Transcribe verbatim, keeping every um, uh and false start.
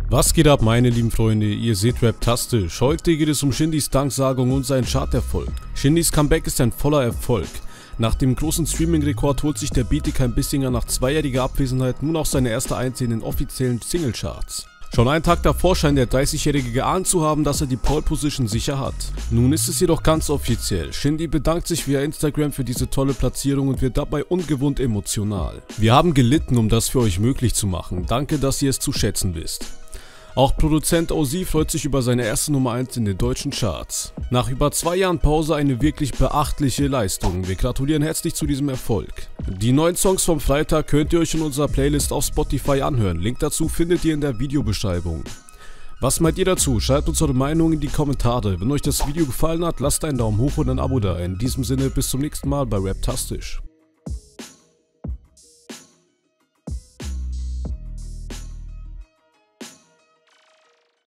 Was geht ab, meine lieben Freunde, ihr seht Raptastisch. Heute geht es um Shindys Danksagung und seinen Charterfolg. Shindys Comeback ist ein voller Erfolg. Nach dem großen Streaming-Rekord holt sich der Bietigheim-Bissinger nach zweijähriger Abwesenheit nun auch seine erste Eins in den offiziellen Singlecharts. Schon einen Tag davor scheint der dreißigjährige geahnt zu haben, dass er die Pole Position sicher hat. Nun ist es jedoch ganz offiziell. Shindy bedankt sich via Instagram für diese tolle Platzierung und wird dabei ungewohnt emotional. Wir haben gelitten, um das für euch möglich zu machen. Danke, dass ihr es zu schätzen wisst. Auch Produzent O Z freut sich über seine erste Nummer eins in den deutschen Charts. Nach über zwei Jahren Pause eine wirklich beachtliche Leistung. Wir gratulieren herzlich zu diesem Erfolg. Die neuen Songs vom Freitag könnt ihr euch in unserer Playlist auf Spotify anhören. Link dazu findet ihr in der Videobeschreibung. Was meint ihr dazu? Schreibt uns eure Meinung in die Kommentare. Wenn euch das Video gefallen hat, lasst einen Daumen hoch und ein Abo da. In diesem Sinne, bis zum nächsten Mal bei Raptastisch.